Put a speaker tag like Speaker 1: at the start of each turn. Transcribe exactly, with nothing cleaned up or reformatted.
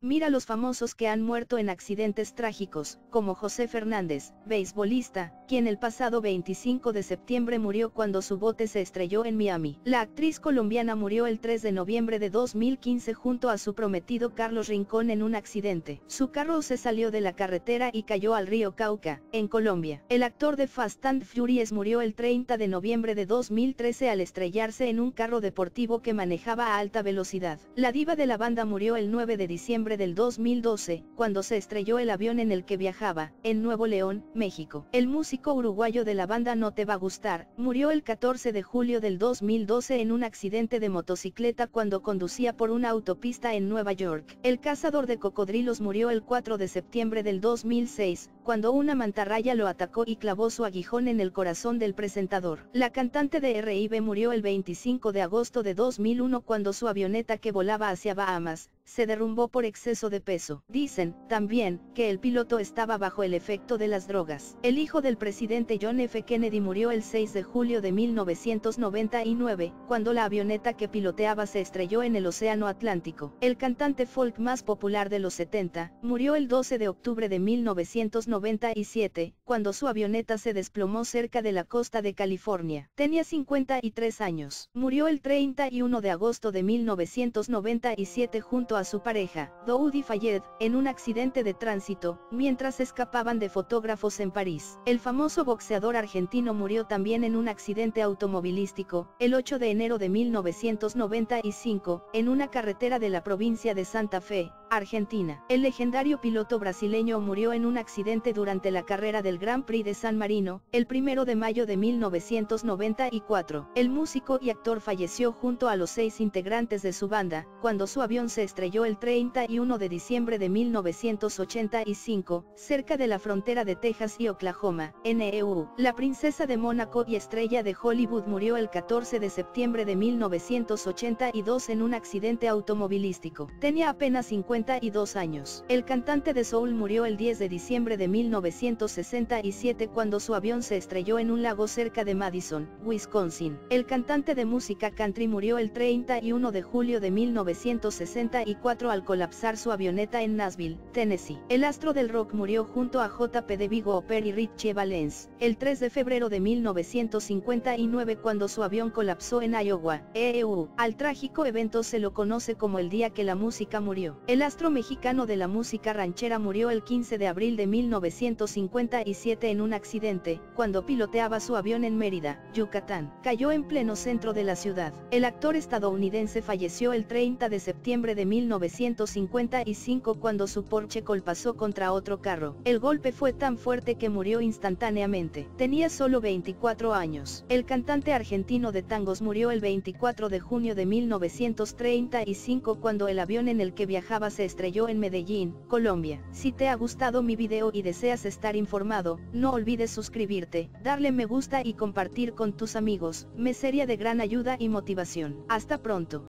Speaker 1: Mira los famosos que han muerto en accidentes trágicos, como José Fernández, beisbolista, quien el pasado veinticinco de septiembre murió cuando su bote se estrelló en Miami. La actriz colombiana murió el tres de noviembre de dos mil quince junto a su prometido Carlos Rincón en un accidente. Su carro se salió de la carretera y cayó al río Cauca, en Colombia. El actor de Fast and Furious murió el treinta de noviembre de dos mil trece al estrellarse en un carro deportivo que manejaba a alta velocidad. La diva de la banda murió el nueve de diciembre del dos mil doce, cuando se estrelló el avión en el que viajaba, en Nuevo León, México. El músico uruguayo de la banda No Te Va a Gustar, murió el catorce de julio del dos mil doce en un accidente de motocicleta cuando conducía por una autopista en Nueva York. El cazador de cocodrilos murió el cuatro de septiembre del dos mil seis, cuando una mantarraya lo atacó y clavó su aguijón en el corazón del presentador. La cantante de R and B murió el veinticinco de agosto de dos mil uno cuando su avioneta que volaba hacia Bahamas se derrumbó por exceso de peso. Dicen, también, que el piloto estaba bajo el efecto de las drogas. El hijo del presidente John F. Kennedy murió el seis de julio de mil novecientos noventa y nueve, cuando la avioneta que piloteaba se estrelló en el Océano Atlántico. El cantante folk más popular de los setenta, murió el doce de octubre de mil novecientos noventa y siete, cuando su avioneta se desplomó cerca de la costa de California. Tenía cincuenta y tres años. Murió el treinta y uno de agosto de mil novecientos noventa y siete junto a su pareja, Dodi Fayed, en un accidente de tránsito, mientras escapaban de fotógrafos en París. El famoso boxeador argentino murió también en un accidente automovilístico, el ocho de enero de mil novecientos noventa y cinco, en una carretera de la provincia de Santa Fe, Argentina. El legendario piloto brasileño murió en un accidente durante la carrera del Grand Prix de San Marino, el primero de mayo de mil novecientos noventa y cuatro. El músico y actor falleció junto a los seis integrantes de su banda, cuando su avión se estrelló el treinta y uno de diciembre de mil novecientos ochenta y cinco, cerca de la frontera de Texas y Oklahoma, en E U. La princesa de Mónaco y estrella de Hollywood murió el catorce de septiembre de mil novecientos ochenta y dos en un accidente automovilístico. Tenía apenas cincuenta y dos años. El cantante de soul murió el diez de diciembre de mil novecientos sesenta y siete cuando su avión se estrelló en un lago cerca de Madison, Wisconsin. El cantante de música country murió el treinta y uno de julio de mil novecientos sesenta y cuatro al colapsar su avioneta en Nashville, Tennessee. El astro del rock murió junto a J P de Vigo Oper y Richie Valens, el tres de febrero de mil novecientos cincuenta y nueve cuando su avión colapsó en Iowa, E U. Al trágico evento se lo conoce como el día que la música murió. El astro mexicano de la música ranchera murió el quince de abril de mil novecientos cincuenta y siete en un accidente, cuando piloteaba su avión en Mérida, Yucatán. Cayó en pleno centro de la ciudad. El actor estadounidense falleció el treinta de septiembre de mil novecientos cincuenta y cinco cuando su Porsche colpasó contra otro carro. El golpe fue tan fuerte que murió instantáneamente. Tenía solo veinticuatro años. El cantante argentino de tangos murió el veinticuatro de junio de mil novecientos treinta y cinco cuando el avión en el que viajaba se estrelló en Medellín, Colombia. Si te ha gustado mi video y deseas estar informado, no olvides suscribirte, darle me gusta y compartir con tus amigos, me sería de gran ayuda y motivación. Hasta pronto.